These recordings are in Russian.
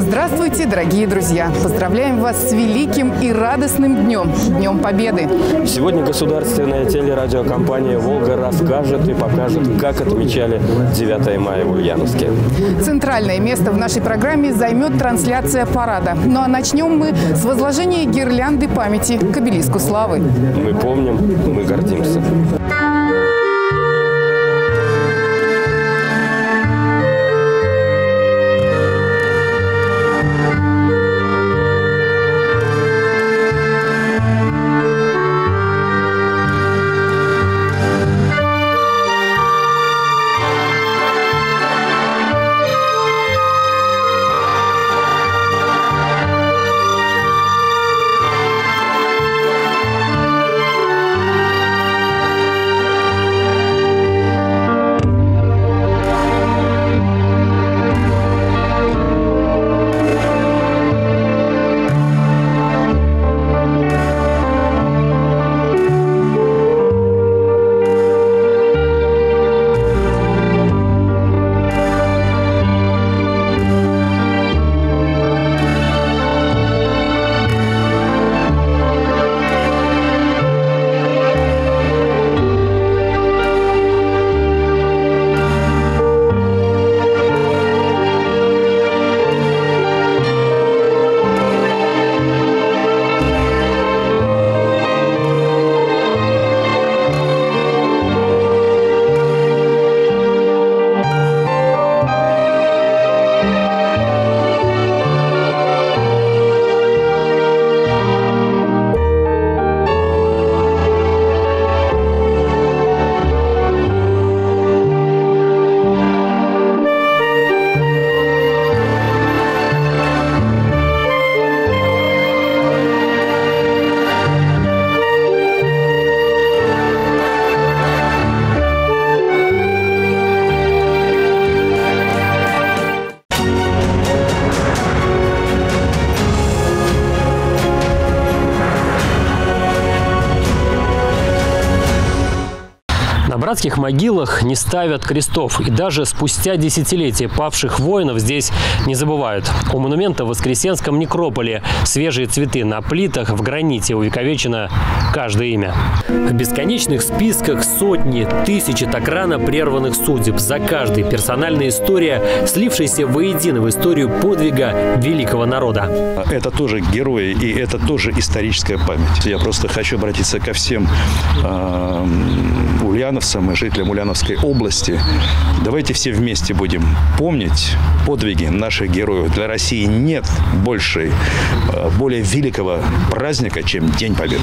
Здравствуйте, дорогие друзья! Поздравляем вас с великим и радостным днем – Днем Победы! Сегодня государственная телерадиокомпания «Волга» расскажет и покажет, как отмечали 9 мая в Ульяновске. Центральное место в нашей программе займет трансляция парада. Ну а начнем мы с возложения гирлянды памяти к обелиску славы. Мы помним, мы гордимся. На братских могилах не ставят крестов, и даже спустя десятилетия павших воинов здесь не забывают. У монумента в Воскресенском некрополе свежие цветы на плитах, в граните увековечено каждое имя. В бесконечных списках сотни, тысячи так рано прерванных судеб. За каждой персональная история, слившаяся воедино в историю подвига великого народа. Это тоже герои, и это тоже историческая память. Я просто хочу обратиться ко всем ульяновцам и жителям Ульяновской области. Давайте все вместе будем помнить подвиги наших героев. Для России нет более великого праздника, чем День Победы.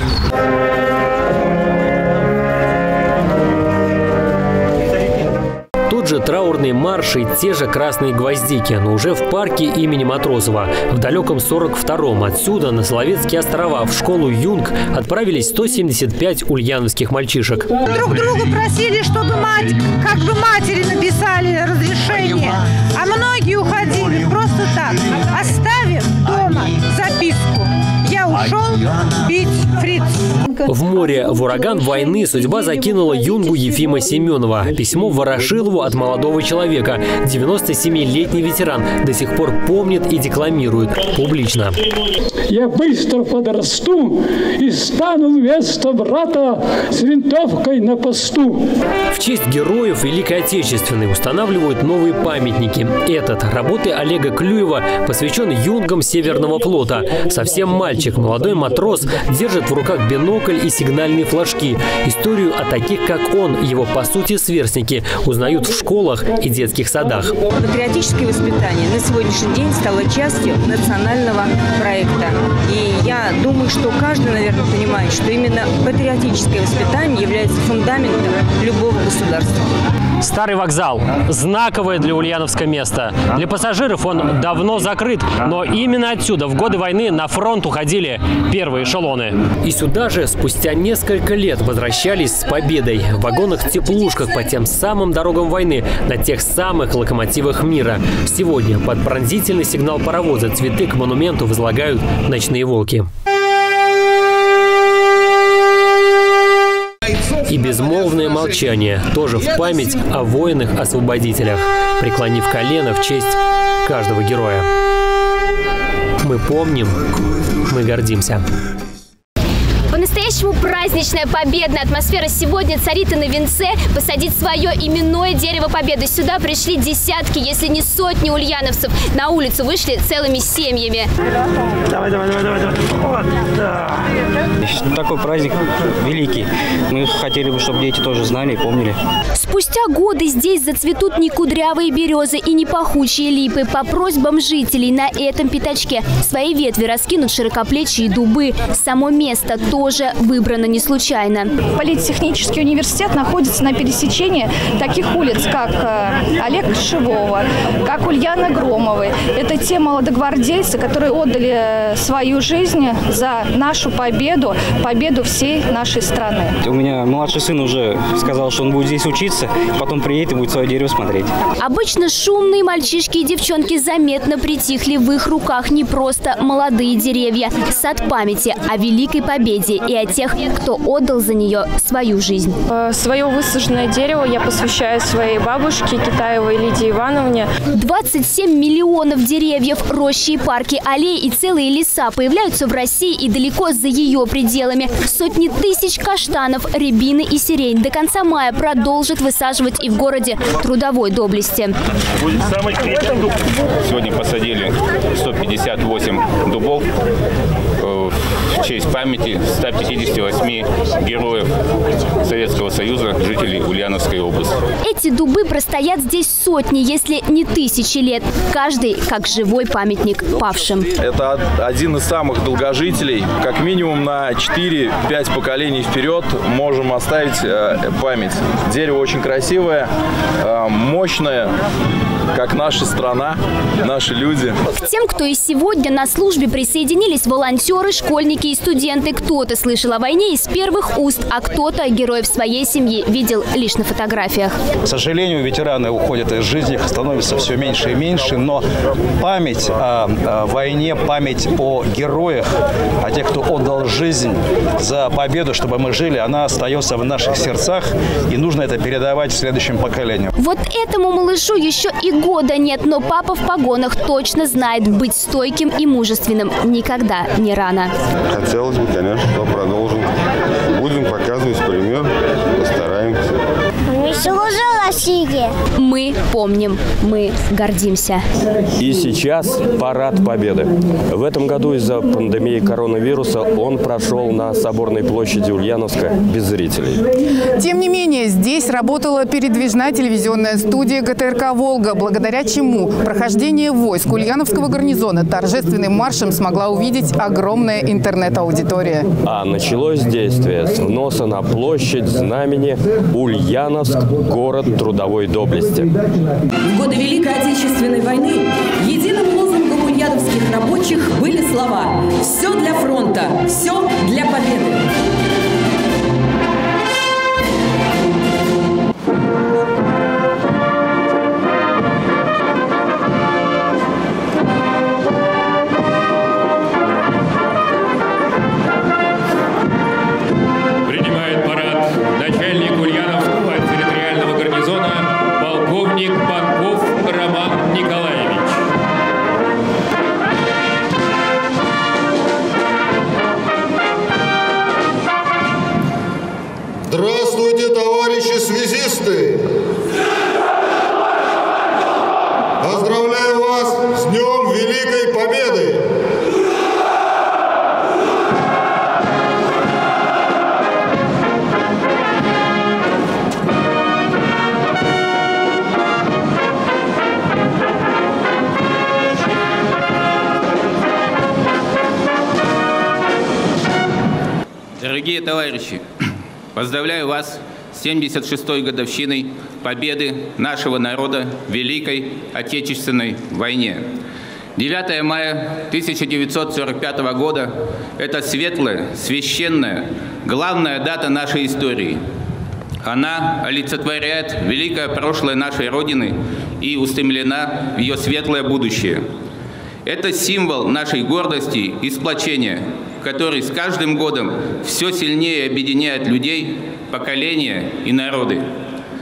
Тот же траурный марш и те же красные гвоздики, но уже в парке имени Матросова. В далеком 42-м отсюда на Соловецкие острова в школу Юнг отправились 175 ульяновских мальчишек. Друг друга просили, чтобы как бы матери написали разрешение, а многие уходили просто так, оставив дома записку: «Я ушел бить фриц». В море в ураган войны судьба закинула юнгу Ефима Семенова. Письмо Ворошилову от молодого человека. 97-летний ветеран до сих пор помнит и декламирует публично. «Я быстро подрасту и стану вместо брата с винтовкой на посту». В честь героев Великой Отечественной устанавливают новые памятники. Этот – работы Олега Клюева, посвящен юнгам Северного флота. Совсем мальчик, молодой матрос, держит в руках бинокль и сигнальные флажки. Историю о таких, как он, его, по сути, сверстники, узнают в школах и детских садах. Патриотическое воспитание на сегодняшний день стало частью национального проекта. И я думаю, что каждый, наверное, понимает, что именно патриотическое воспитание является фундаментом любого государства. Старый вокзал – знаковое для Ульяновска место. Для пассажиров он давно закрыт, но именно отсюда в годы войны на фронт уходили первые эшелоны. И сюда же спустя несколько лет возвращались с победой. В вагонах-теплушках по тем самым дорогам войны, на тех самых локомотивах мира. Сегодня под пронзительный сигнал паровоза цветы к монументу возлагают ночные волки. И безмолвное молчание тоже в память о воинах-освободителях, преклонив колено в честь каждого героя. Мы помним, мы гордимся. По-настоящему праздничная победная атмосфера сегодня царит и на венце. Посадить свое именное дерево победы. Сюда пришли десятки, если не сотни ульяновцев. На улицу вышли целыми семьями. Давай. Вот, да. Такой праздник великий. Мы хотели бы, чтобы дети тоже знали и помнили. Спустя годы здесь зацветут не кудрявые березы и не пахучие липы. По просьбам жителей на этом пятачке свои ветви раскинут широкоплечие дубы. Само место тоже выбрано не случайно. Политехнический университет находится на пересечении таких улиц, как Олега Кошевого, как Ульяна Громовой. Это те молодогвардейцы, которые отдали свою жизнь за нашу победу, победу всей нашей страны. У меня младший сын уже сказал, что он будет здесь учиться, потом приедет и будет свое дерево смотреть. Обычно шумные мальчишки и девчонки заметно притихли. В их руках не просто молодые деревья. Сад памяти о Великой Победе и о тех, кто отдал за нее свою жизнь. Свое высаженное дерево я посвящаю своей бабушке Китаевой Лидии Ивановне. 27 миллионов деревьев, рощи и парки, аллеи и целые леса появляются в России и далеко за ее пределами. Сотни тысяч каштанов, рябины и сирень до конца мая продолжат высаживать и в городе Трудовой Доблести. Сегодня посадили 158 дубов в честь памяти 158 героев Советского Союза, жителей Ульяновской области. Эти дубы простоят здесь сотни, если не тысячи лет. Каждый как живой памятник павшим. Это один из самых долгожителей. Как минимум на 4-5 поколений вперед можем оставить память. Дерево очень красивое, мощное, как наша страна, наши люди. К тем, кто и сегодня на службе, присоединились волонтеры, школьники и студенты. Кто-то слышал о войне из первых уст, а кто-то героев своей семьи видел лишь на фотографиях. К сожалению, ветераны уходят из жизни, их становится все меньше и меньше, но память о войне, память о героях, о тех, кто отдал жизнь за победу, чтобы мы жили, она остается в наших сердцах, и нужно это передавать следующим поколениям. Вот этому малышу еще и года нет, но папа в погонах точно знает, быть стойким и мужественным никогда не рано. Хотелось бы, конечно, что продолжим. Будем показывать пример, постараемся. Мы помним, мы гордимся. И сейчас парад Победы. В этом году из-за пандемии коронавируса он прошел на Соборной площади Ульяновска без зрителей. Тем не менее, здесь работала передвижная телевизионная студия ГТРК «Волга», благодаря чему прохождение войск Ульяновского гарнизона торжественным маршем смогла увидеть огромная интернет-аудитория. А началось действие с вноса на площадь знамени «Ульяновск. Город трудовой доблести». В годы Великой Отечественной войны единым лозунгом ульяновских рабочих были слова «Все для фронта, все для победы». Принимает парад начальник Ульяновского территориального гарнизона полковник Панков Роман Николаевич. Здравствуйте, товарищи связисты! Поздравляю вас с Днем Великой Победы! Дорогие товарищи, поздравляю вас с 76-й годовщиной победы нашего народа в Великой Отечественной войне. 9 мая 1945 года – это светлая, священная, главная дата нашей истории. Она олицетворяет великое прошлое нашей Родины и устремлена в ее светлое будущее. Это символ нашей гордости и сплочения, который с каждым годом все сильнее объединяет людей, поколения и народы.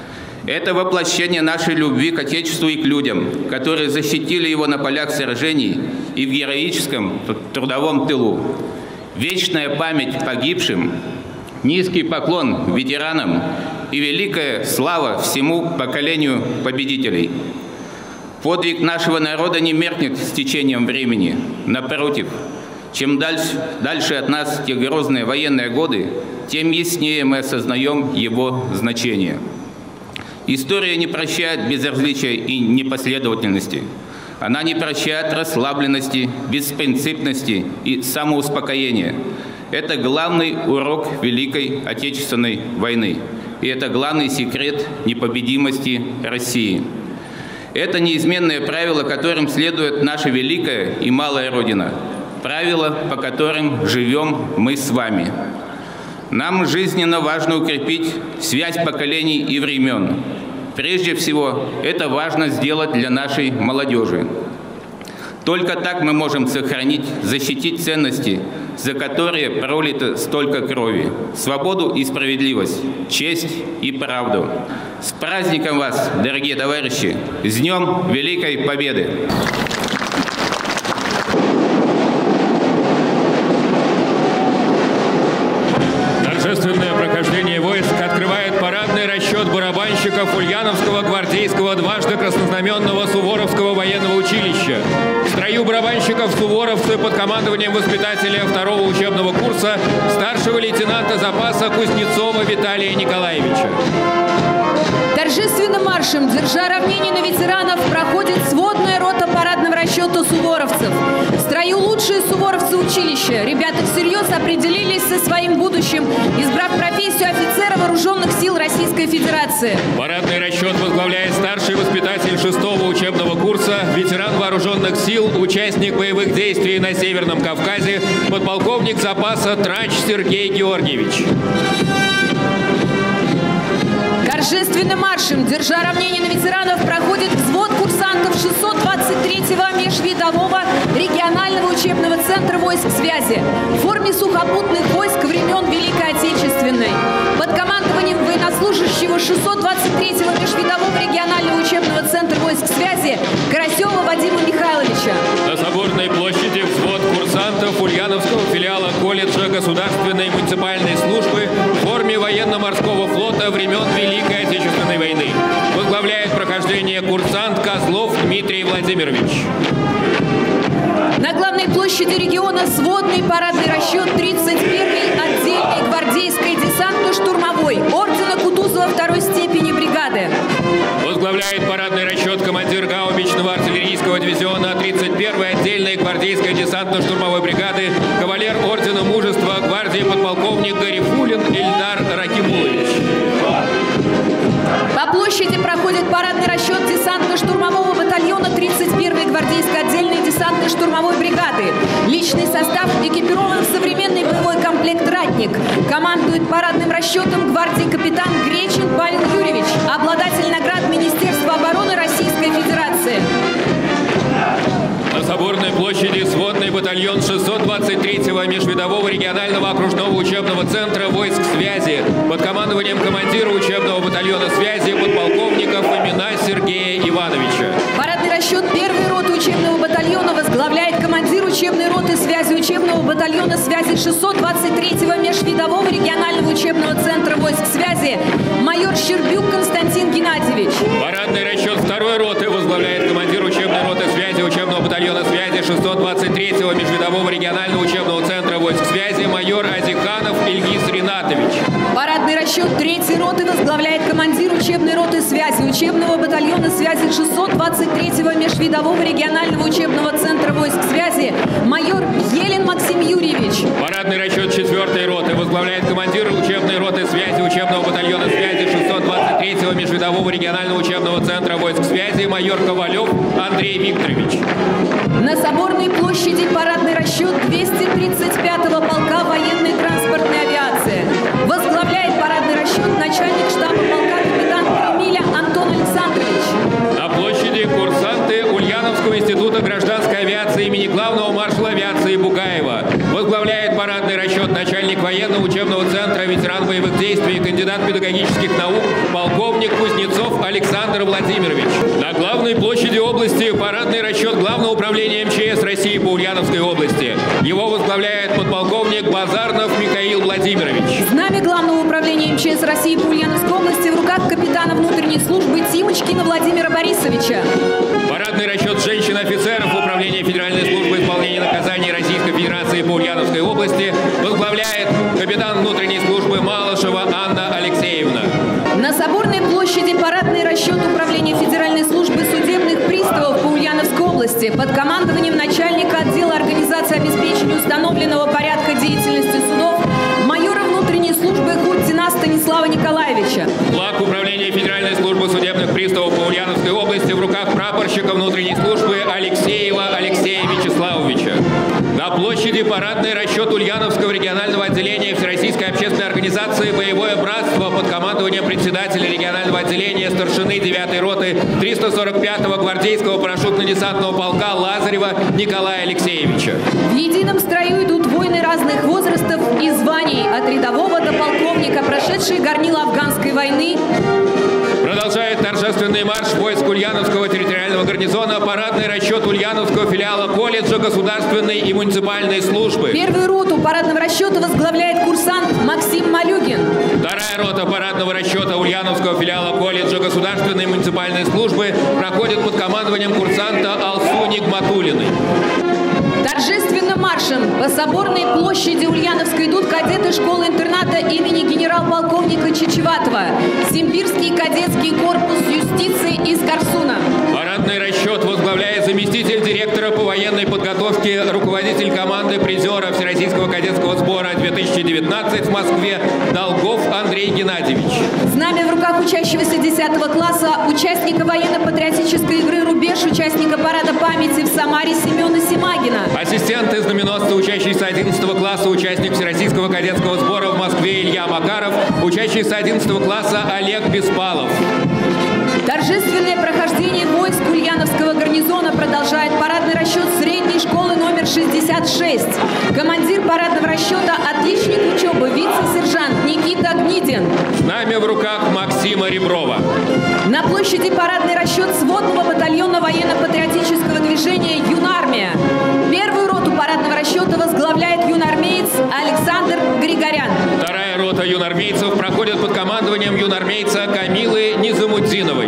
Это воплощение нашей любви к Отечеству и к людям, которые защитили его на полях сражений и в героическом трудовом тылу. Вечная память погибшим, низкий поклон ветеранам и великая слава всему поколению победителей. Подвиг нашего народа не меркнет с течением времени. Напротив, чем дальше от нас те грозные военные годы, тем яснее мы осознаем его значение. История не прощает безразличия и непоследовательности. Она не прощает расслабленности, беспринципности и самоуспокоения. Это главный урок Великой Отечественной войны. И это главный секрет непобедимости России. Это неизменное правило, которым следует наша великая и малая Родина. Правила, по которым живем мы с вами. Нам жизненно важно укрепить связь поколений и времен. Прежде всего, это важно сделать для нашей молодежи. Только так мы можем сохранить, защитить ценности, за которые пролито столько крови. Свободу и справедливость, честь и правду. С праздником вас, дорогие товарищи! С Днем Великой Победы! Торжественное прохождение войск открывает парадный расчет барабанщиков Ульяновского гвардейского дважды краснознаменного Суворовского военного училища. В строю барабанщиков суворовцы под командованием воспитателя второго учебного курса старшего лейтенанта запаса Кузнецова Виталия Николаевича. Торжественным маршем, держа равнение на ветеранов, проходит сводная рота парадного расчета суворовцев. В строю лучшие суворовцы училища. Ребята всерьез определились со своим будущим, избрав профессию офицера вооруженных сил Российской Федерации. Парадный расчет возглавляет старший воспитатель 6-го учебного курса, ветеран вооруженных сил, участник боевых действий на Северном Кавказе, подполковник запаса Трач Сергей Георгиевич. Торжественным маршем, держа равнение на ветеранов, проходит взвод курсантов 623-го межвидового регионального учебного центра войск связи в форме сухопутных войск времен Великой Отечественной. Под командованием военнослужащего 623-го межвидового регионального учебного центра войск связи Карасева Вадима Михайловича. На Соборной площади взвод курсантов Ульяновского филиала колледжа государственной муниципальной службы в форме военно-морского флота времен Великой Отечественной войны. Возглавляет прохождение курсант Козлов Дмитрий Владимирович. На главной площади региона сводный парадный расчет 31-й отдельной гвардейской десантно-штурмовой ордена Кутузова второй степени бригады. Возглавляет парадный расчет командир гаубичного артиллерийского дивизиона 31-й отдельной гвардейской десантно-штурмовой бригады, кавалер ордена мужества гвардии подполковник Гарифулин Ильдар Ракимулович. По площади проходит парадный расчет десантно-штурмового батальона 31-й гвардейской отдельной десантно-штурмовой бригады. Личный состав экипирован в современный боевой комплект «Ратник». Командует парадным расчетом гвардии капитан Гречин Павел Юрьевич, обладатель наград Министерства обороны Российской Федерации. На Соборной площади сводный батальон 623-го межвидового регионального окружного учебного центра войск связи под командованием командира учебного батальона связи подполковника Фомина Сергея Ивановича. Парадный расчет первой роты учебного батальона возглавляет командир учебной роты связи учебного батальона связи 623-го межвидового регионального учебного центра войск связи майор Щербюк Константин Геннадьевич. Парадный расчет второй роты возглавляет командир учебной роты связи учебного батальона связи 623-го межвидового регионального учебного центра войск связи майор Азиханов Ильгиз Ринатович. Парадный расчет третьей роты возглавляет командир учебной роты связи учебного батальона связи 623-го межвидового регионального учебного центра войск связи майор Елен Максим Юрьевич. Парадный расчет 4-й роты возглавляет командир учебной роты связи учебного батальона связи 623-го межвидового регионального учебного центра войск связи майор Ковалев Андрей Викторович. На Соборной площади парадный расчет 235-го полка военной транспортной авиации. Возглавляет парадный расчет начальник штаба полка капитан Кремиля Антон Александрович. На площади курсанты Ульяновского института гражданской авиации имени главного маршала авиации Бугаева. Возглавляет парадный расчет начальник военного учебного центра ветеран боевых действий, кандидат педагогических наук, полковник Кузнецов Александр Владимирович. На главной площади области парадный расчет Главного управления МЧС России по Ульяновской области. Его возглавляет подполковник Базарнов Михаил Владимирович. Знамя Главного управления МЧС России по Ульяновской области в руках капитана внутренней службы Тимочкина Владимира Борисовича. Парадный расчет женщин-офицеров Управления Федеральной службы исполнения наказаний Российской Федерации по Ульяновской области возглавляет капитан внутренней службы Малышева Анна Алексеевна. На Соборной площади парадный расчет Управления Федеральной службы судебных приставов по Ульяновской области под командованием начальника отдела организации обеспечения установленного порядка деятельности судов майора внутренней службы Хуртина Станислава Николаевича. Флаг Управления Федеральной службы судебных приставов по Ульяновской области в руках прапорщика внутренней службы Алексеева Алексея Вячеславовича. На площади парадный расчет Ульяновского регионального отделения Всероссийской общественной организации «Боевое братство» под командованием председателя регионального отделения старшины 9-й роты 345-го гвардейского парашютно-десантного полка Лазарева Николая Алексеевича. В едином строю идут воины разных возрастов и званий, от рядового до полковника, прошедшие горнила афганской войны. Продолжает торжественный марш войск Ульяновского территориального гарнизона парадный расчет Ульяновского филиала колледжа государственной и муниципальной службы. Первую роту парадного расчета возглавляет курсант Максим Малюгин. Вторая рота парадного расчета Ульяновского филиала колледжа государственной и муниципальной службы проходит под командованием курсанта Алсу Нигматуллиной. Торжественным маршем по Соборной площади Ульяновской идут кадеты школы-интерната имени генерал-полковника Чечеватова, Симбирский кадетский корпус юстиции из Корсуна. Парадный расчет возглавляет заместитель директора по военной подготовке, руководитель команды призера Всероссийского кадетского сбора 2019 в Москве Долгов Андрей Геннадьевич. Знамя в руках учащегося 10 класса, участника военно-патриотической игры «Рубеж», участника парада памяти в Самаре Семена Симагина. Ассистент и знаменосца, учащийся 11 класса, участник Всероссийского кадетского сбора в Москве Илья Макаров, учащийся 11 класса Олег Беспалов. Торжественное прохождение войск Ульяновского гарнизона продолжает парадный расчет средней школы номер 66. Командир парадного расчета, отличник учебы, вице-сержант Никита Гнидин. Знамя в руках Максима Реброва. На площади парадный расчет сводного батальона военно-патриотического движения «Юнармия». Первую роту парадного расчета возглавляет юнармеец Александр Григорян. Вторая рота юнармейцев проходит под командованием юнармейца Камилы Низамуддиновой.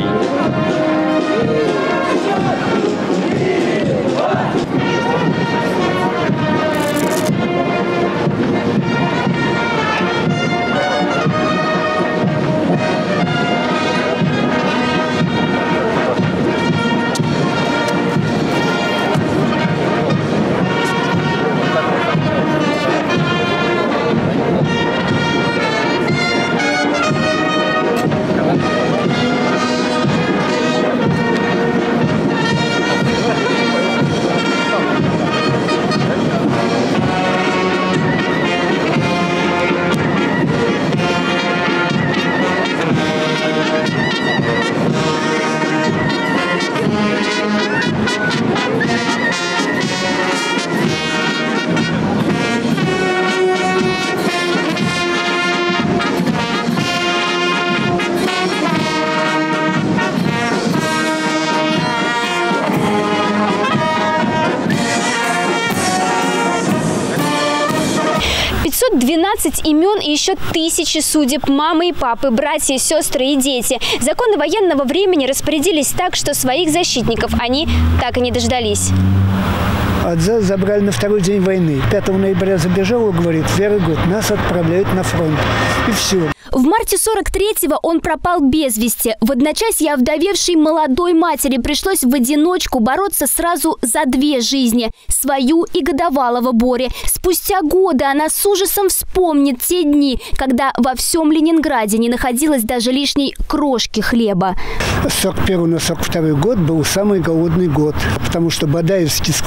Имен и еще тысячи судеб, мамы и папы, братья, сестры и дети. Законы военного времени распорядились так, что своих защитников они так и не дождались. Отца забрали на второй день войны. 5 ноября забежал и говорит: very good, нас отправляют на фронт. И все. В марте 43-го он пропал без вести. В одночасье овдовевшей молодой матери пришлось в одиночку бороться сразу за 2 жизни – свою и годовалого Бори. Спустя годы она с ужасом вспомнит те дни, когда во всем Ленинграде не находилось даже лишней крошки хлеба. С 41 на 42 год был самый голодный год, потому что Бадаевские склады разбирали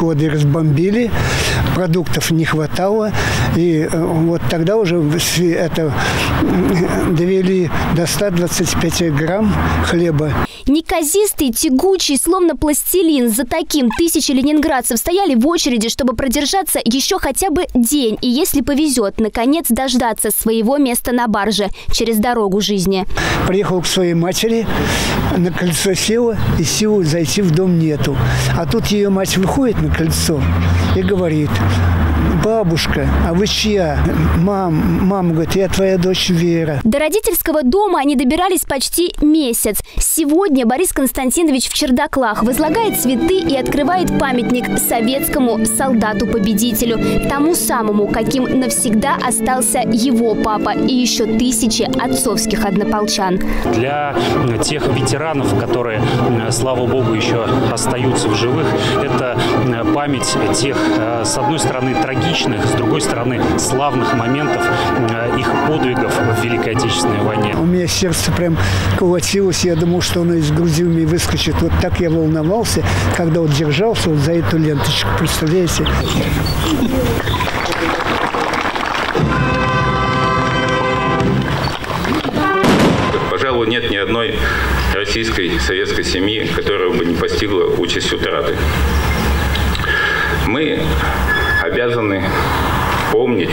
бомбили, продуктов не хватало. И вот тогда уже это довели до 125 грамм хлеба. Неказистый, тягучий, словно пластилин. За таким тысячи ленинградцев стояли в очереди, чтобы продержаться еще хотя бы день. И если повезет, наконец дождаться своего места на барже через дорогу жизни. Приехал к своей матери, на крыльцо села, и сил зайти в дом нету. А тут ее мать выходит на крыльцо и говорит: бабушка, а вы чья? Мама говорит: я твоя дочь Вера. До родительского дома они добирались почти месяц. Сегодня Борис Константинович в Чердаклах возлагает цветы и открывает памятник советскому солдату-победителю. Тому самому, каким навсегда остался его папа и еще тысячи отцовских однополчан. Для тех ветеранов, которые, слава богу, еще остаются в живых, это память тех, с одной стороны, трагичных, с другой стороны, славных моментов их подвигов в Великой Отечественной войне. У меня сердце прям колотилось. Я думал, что оно из грузилами выскочит. Вот так я волновался, когда вот держался вот за эту ленточку. Представляете? Пожалуй, нет ни одной российской советской семьи, которая бы не постигла участь утраты. Мы обязаны помнить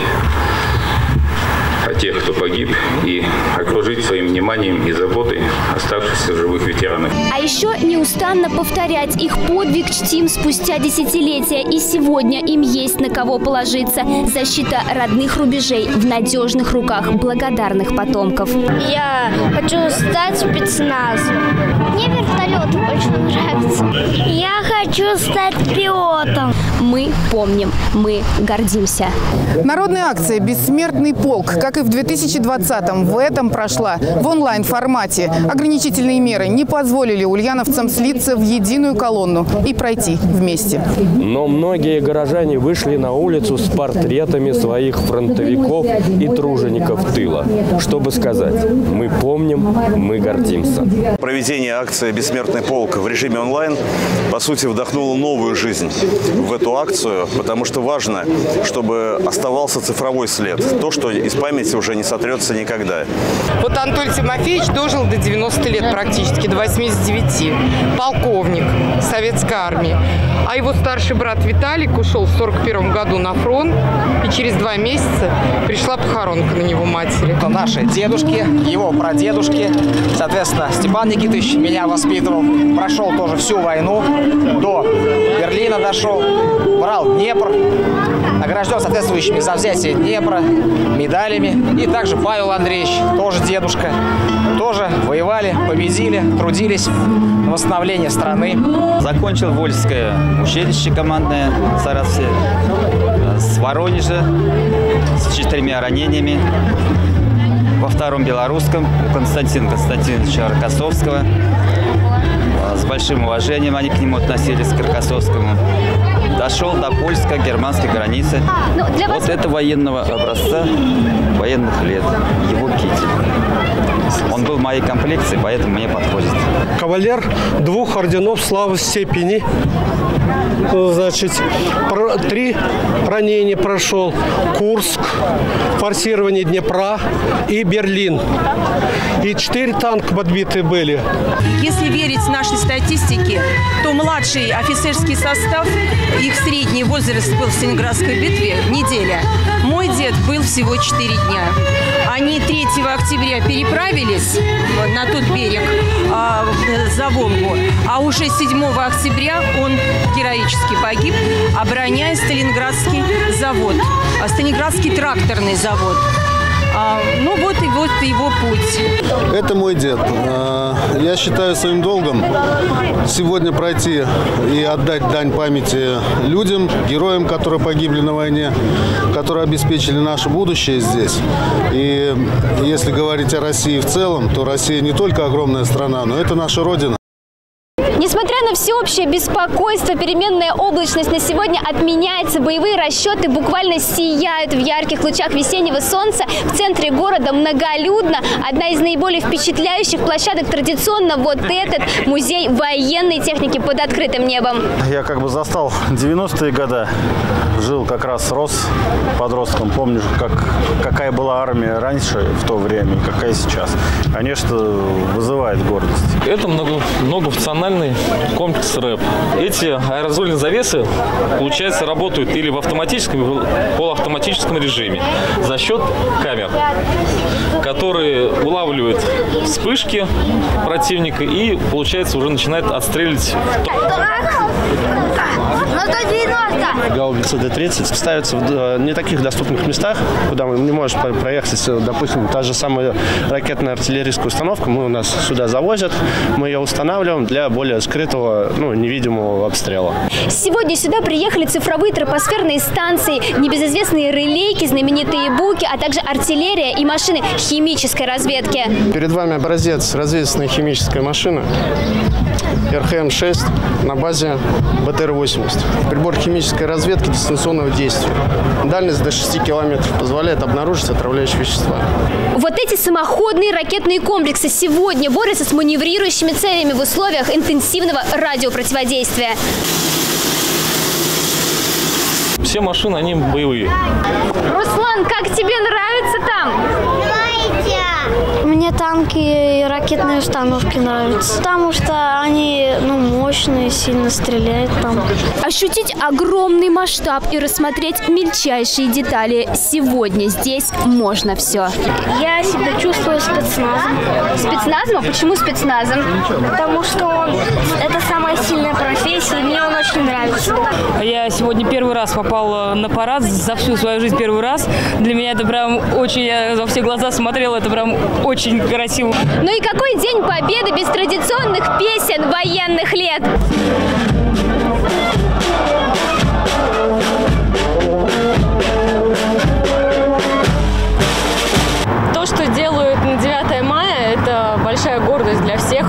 о тех, кто погиб, и окружить своим вниманием и заботой оставшихся живых ветеранов. А еще неустанно повторять их подвиг чтим спустя десятилетия. И сегодня им есть на кого положиться. Защита родных рубежей в надежных руках благодарных потомков. Я хочу стать спецназом. Мне вертолет очень нравится. Я хочу стать пилотом. Мы помним, мы гордимся. Народная акция «Бессмертный полк», как и в 2020-м, в этом прошла в онлайн-формате. Ограничительные меры не позволили ульяновцам слиться в единую колонну и пройти вместе. Но многие горожане вышли на улицу с портретами своих фронтовиков и тружеников тыла, чтобы сказать: мы помним, мы гордимся. Проведение акции «Бессмертный полк» в режиме онлайн, по сути, вдохнуло новую жизнь в эту акцию, потому что важно, чтобы оставался цифровой след. То, что из памяти уже не сотрется никогда. Вот Анатолий Тимофеевич дожил до 90 лет практически, до 89. Полковник Советской армии. А его старший брат Виталик ушел в 1941 году на фронт. И через 2 месяца пришла похоронка на него матери. Это наши дедушки, его прадедушки. Соответственно, Степан Никитович меня воспитывал. Прошел тоже всю войну. До Берлина дошел. Брал Днепр. Награжден соответствующими за взятие Днепра медалями. И также Павел Андреевич, тоже дедушка. Тоже воевали, победили, трудились на восстановление страны. Закончил Вольское училище командное в Саратове, с Воронежа, с 4 ранениями. Во втором белорусском у Константина Константиновича Рокоссовского. С большим уважением они к нему относились, к Рокоссовскому. Дошел до польско-германской границы. Вот это военного образца, военных лет, его китель. Он был в моей комплекции, поэтому мне подходит. Кавалер 2 орденов славы степени. Значит, 3 ранения прошел. Курск, форсирование Днепра и Берлин. И 4 танка подбиты были. Если верить нашей статистике, то младший офицерский состав, их средний возраст был в Сталинградской битве неделя. Мой дед был всего 4 дня. Они 3 октября переправились на тот берег за Волгу, а уже 7 октября он героически погиб, обороняя Сталинградский завод, Сталинградский тракторный завод. Ну вот его путь. Это мой дед. Я считаю своим долгом сегодня пройти и отдать дань памяти людям, героям, которые погибли на войне, которые обеспечили наше будущее здесь. И если говорить о России в целом, то Россия не только огромная страна, но это наша Родина. Несмотря на всеобщее беспокойство, переменная облачность на сегодня отменяется. Боевые расчеты буквально сияют в ярких лучах весеннего солнца. В центре города многолюдно. Одна из наиболее впечатляющих площадок традиционно вот этот музей военной техники под открытым небом. Я как бы застал 90-е годы, жил как раз, рос подростком. Помню, какая была армия раньше, в то время, и какая сейчас. Конечно, вызывает гордость. Это многофункциональный комплекс РЭП. Эти аэрозольные завесы, получается, работают или в автоматическом, или в полуавтоматическом режиме за счет камер, которые улавливают вспышки противника и, получается, уже начинает отстреливать. Гаубица Д-30 ставится в не таких доступных местах, куда мы не можем проехать, допустим, та же самая ракетная артиллерийская установка, у нас сюда завозят, мы ее устанавливаем для более скрытого, невидимого обстрела. Сегодня сюда приехали цифровые тропосферные станции, небезызвестные релейки, знаменитые буки, а также артиллерия и машины химической разведки. Перед вами образец разведывательной химической машины РХМ-6 на базе БТР-80. Прибор химической разведки дистанционного действия. Дальность до 6 километров позволяет обнаружить отравляющие вещества. Вот эти самоходные ракетные комплексы сегодня борются с маневрирующими целями в условиях интенсивного радиопротиводействия. Все машины, они боевые. Руслан, как тебе нравится там? Мне танки и ракетные установки нравятся, потому что они мощные, сильно стреляют там. Ощутить огромный масштаб и рассмотреть мельчайшие детали. Сегодня здесь можно все. Я себя чувствую спецназом. Спецназом? А почему спецназом? Потому что это самая сильная профессия, и мне он очень нравится. Я сегодня первый раз попала на парад, за всю свою жизнь первый раз. Для меня это прям очень, я во все глаза смотрела, это прям очень красиво. Ну и какой день Победы без традиционных песен военных лет? То, что делают на 9 мая, это большая гордость для всех.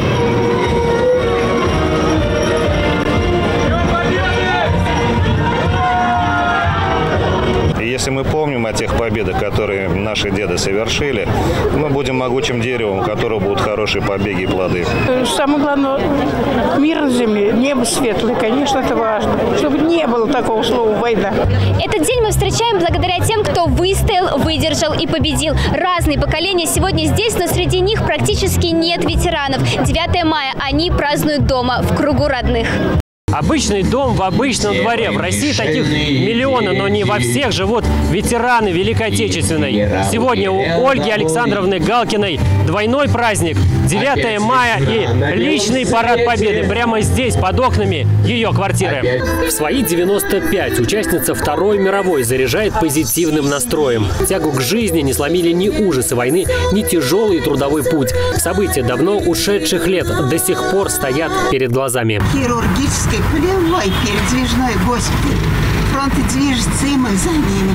Если мы помним о тех победах, которые наши деды совершили, мы будем могучим деревом, у которого будут хорошие побеги и плоды. Самое главное – мир на земле, небо светлое, конечно, это важно. Чтобы не было такого слова «война». Этот день мы встречаем благодаря тем, кто выстоял, выдержал и победил. Разные поколения сегодня здесь, но среди них практически нет ветеранов. 9 мая они празднуют дома, в кругу родных. Обычный дом в обычном дворе. В России таких миллионы, но не во всех живут ветераны Великой Отечественной. Сегодня у Ольги Александровны Галкиной двойной праздник. 9 мая и личный парад Победы. Прямо здесь, под окнами ее квартиры. В свои 95 участница Второй мировой заряжает позитивным настроем. Тягу к жизни не сломили ни ужасы войны, ни тяжелый трудовой путь. События давно ушедших лет до сих пор стоят перед глазами. Хирургической полевой передвижной госпиталь. Фронты движется, и мы за ними,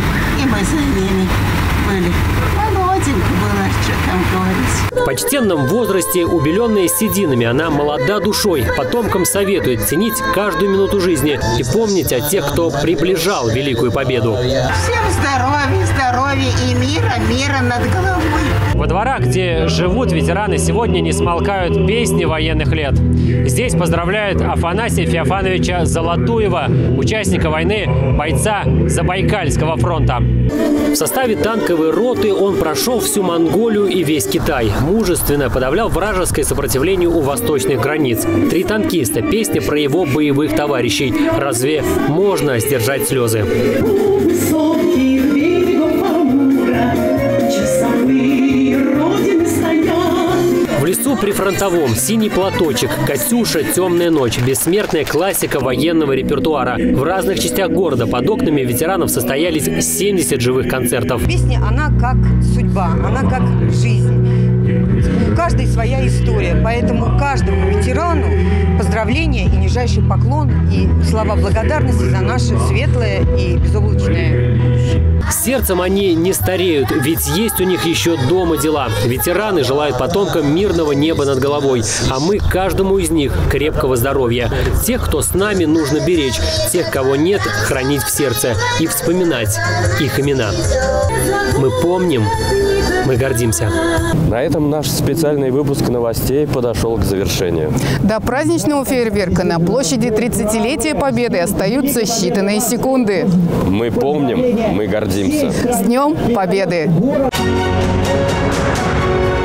были. Молоденько было, что там говорить. В почтенном возрасте, убеленная сединами, она молода душой. Потомкам советует ценить каждую минуту жизни и помнить о тех, кто приближал Великую Победу. Всем здоровья и мира над головой. Во дворах, где живут ветераны, сегодня не смолкают песни военных лет. Здесь поздравляют Афанасия Феофановича Золотуева, участника войны, бойца Забайкальского фронта. В составе танковой роты он прошел всю Монголию и весь Китай. Мужественно подавлял вражеское сопротивление у восточных границ. 3 танкиста. Песня про его боевых товарищей. Разве можно сдержать слезы? В лесу прифронтовом «Синий платочек», «Катюша», «Темная ночь» – бессмертная классика военного репертуара. В разных частях города под окнами ветеранов состоялись 70 живых концертов. Песня, она как судьба, она как жизнь. У каждой своя история, поэтому каждому ветерану поздравления и нижайший поклон и слова благодарности за наше светлое и безоблачное будущее. Сердцем они не стареют, ведь есть у них еще дома дела. Ветераны желают потомкам мирного неба над головой, а мы каждому из них крепкого здоровья. Тех, кто с нами, нужно беречь, тех, кого нет, хранить в сердце и вспоминать их имена. Мы помним, мы гордимся. На этом наш специальный выпуск новостей подошел к завершению. До праздничного фейерверка на площади 30-летия Победы остаются считанные секунды. Мы помним, мы гордимся. С Днем Победы!